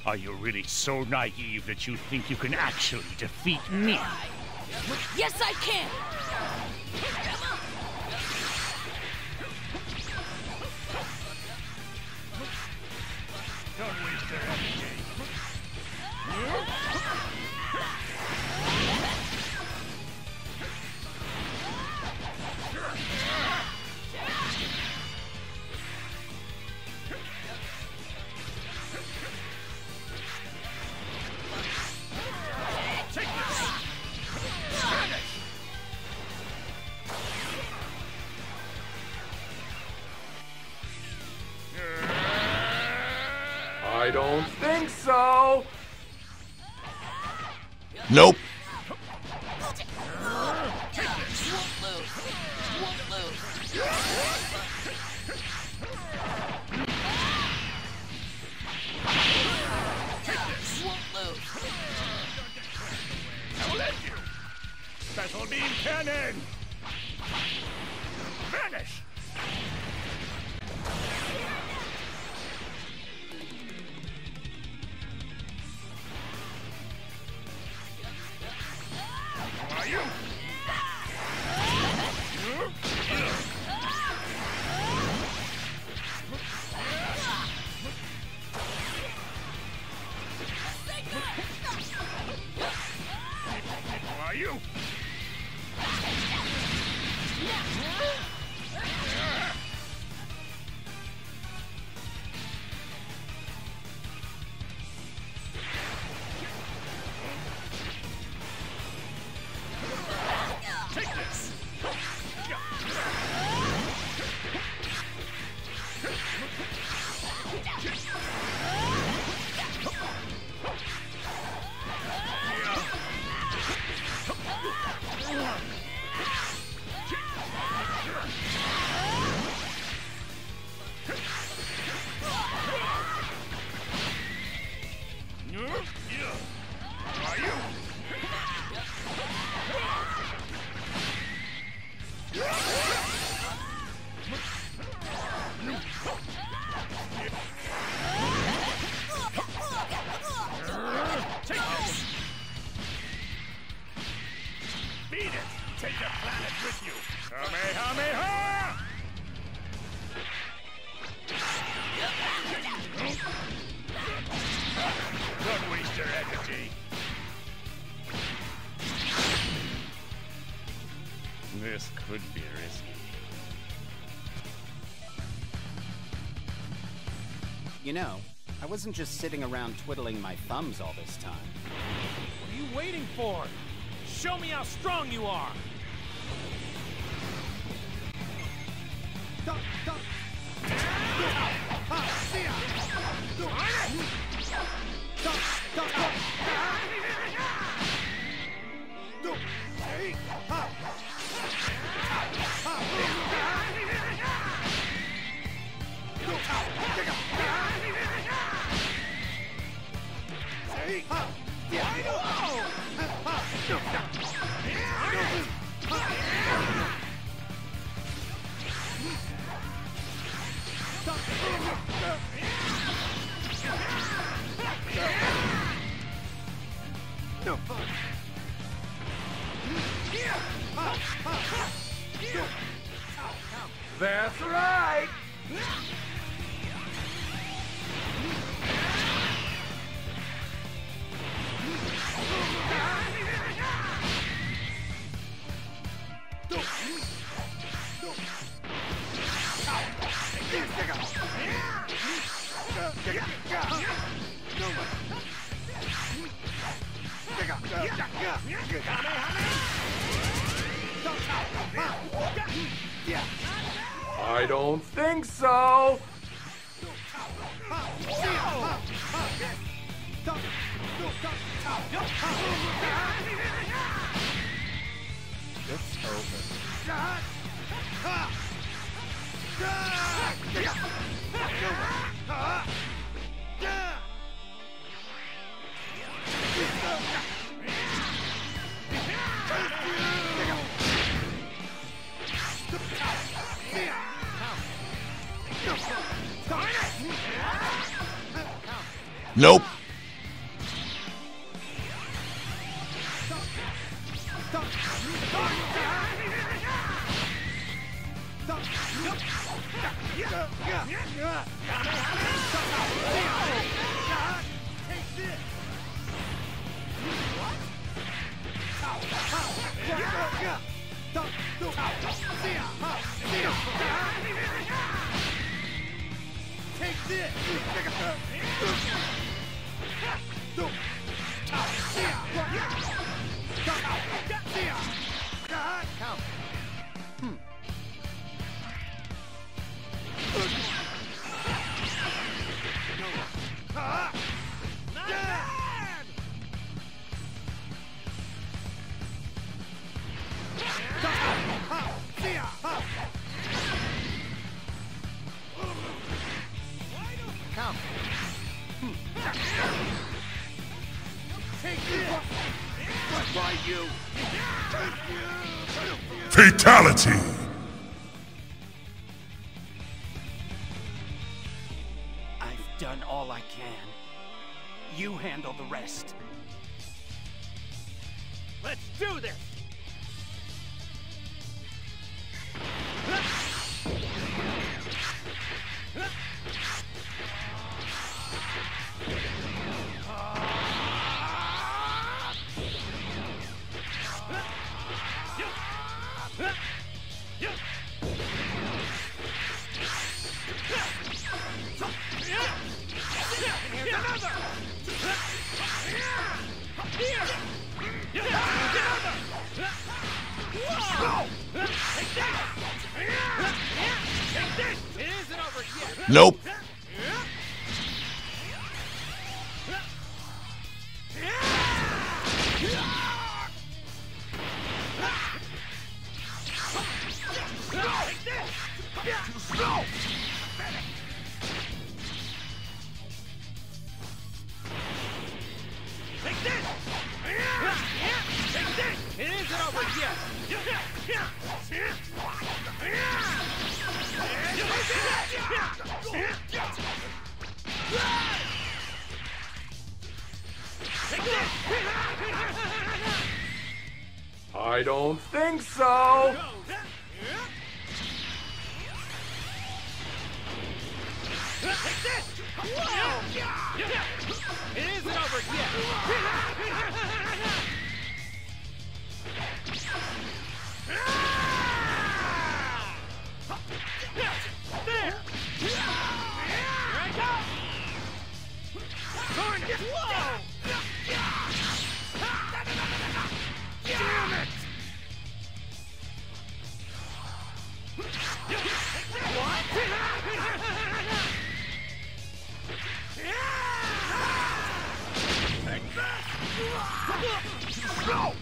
Are you really so naive that you think you can actually defeat me? Yes, I can! Don't waste your energy. I don't think so. Nope. Special beam cannon! Vanish! Who are you? Who are you? Take this! Are you? Take this! Beat it! Take your planet with you! Kamehameha! Don't waste your energy. This could be risky. You know, I wasn't just sitting around twiddling my thumbs all this time. What are you waiting for? Show me how strong you are! No fun. That's right. I don't think so. It's over. Nope. Fatality! I've done all I can. You handle the rest. Let's do this! Nope. I don't think so. It isn't over yet! There! Here I go! Whoa! Damn it! What? Take that! No!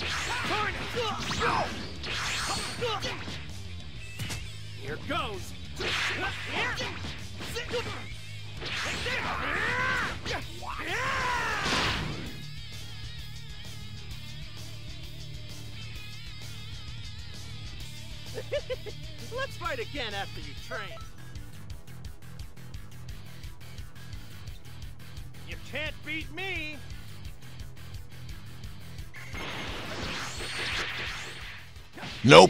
Here goes! Let's fight again after you train. You can't beat me! Nope.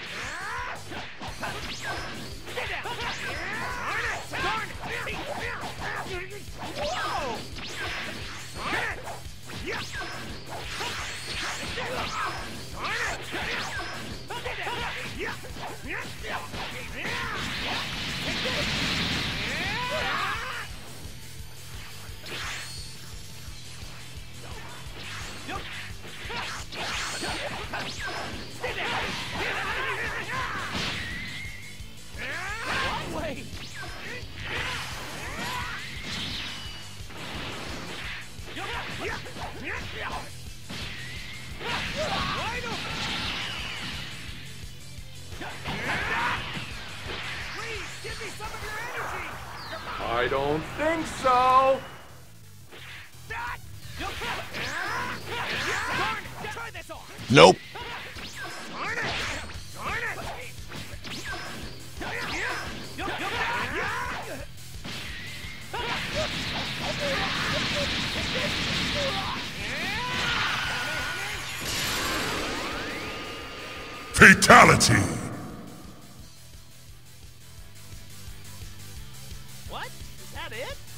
I don't think so. Try this on! Nope. Fatality! What? Is that it?